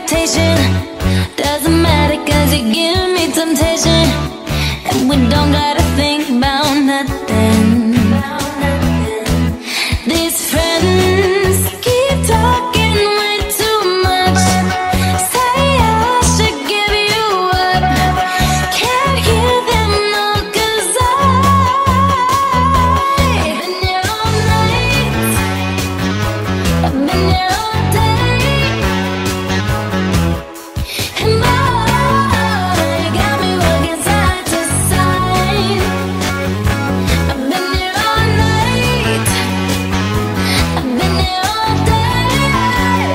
reputation. Doesn't matter cause you give me temptation. And we don't gotta think about nothing. These friends keep talking way too much. Say I should give you up. Can't hear them no, cause I've been here all night. I've been here all day. And boy, you got me working side to side. I've been here all night. I've been here all day.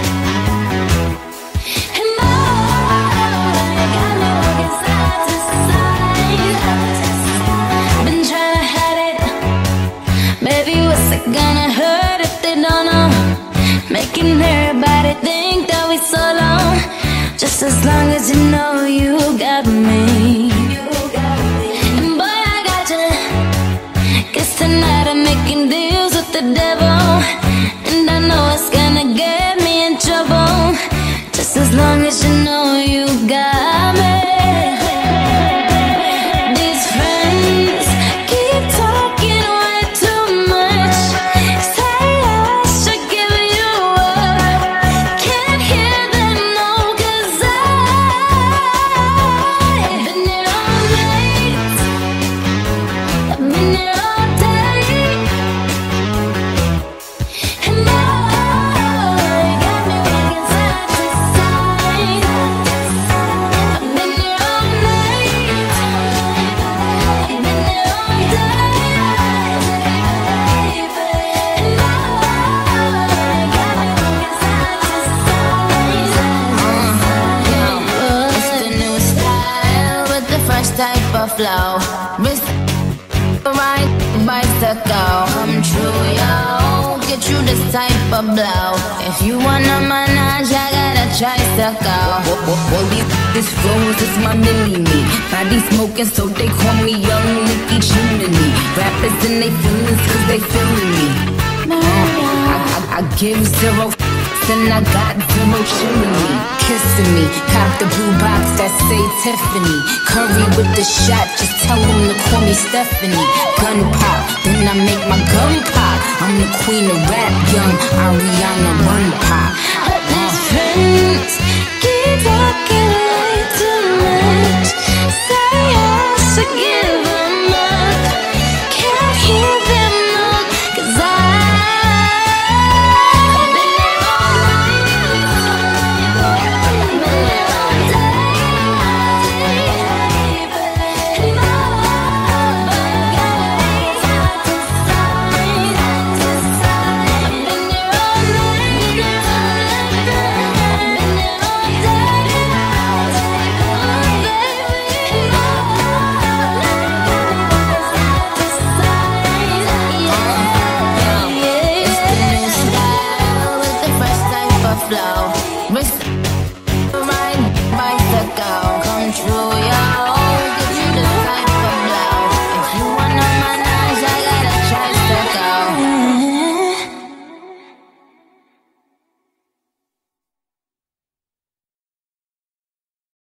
And boy, you got me working side to side. Been trying to hide it. Baby, what's it gonna hurt if they don't know? Making everybody think that we so long. Just as long as you know you got me. And boy, I got you. Guess tonight I'm making deals with the devil. And I know it's gonna get me in trouble. Just as long as you know you got me. These friends keep talking way too much. Say I should give you up. Can't hear them no, cause I've been here all night. I've been here all day. And boy, you got me working side to side. I've been here all night. I've been here all day. And boy, you got me working side to side. It's the new style with the fresh type of flow. Wrist right, bicycle, come true, yo. Get you this type of blow. If you wanna manage, I got a tricycle. All these flows is my mini-me. Body smoking, so they call me Young Nicki Chimney. Rappers in they feelings, cause they feeling me. I give zero and I got zero chimney. Kissing me, cop the blue box that say Tiffany. Curry with the shot, just tell them to call me Stephanie. Gun pop, then I make my gun pop. I'm the queen of rap, young Ariana Grande pop. But these friends keep talking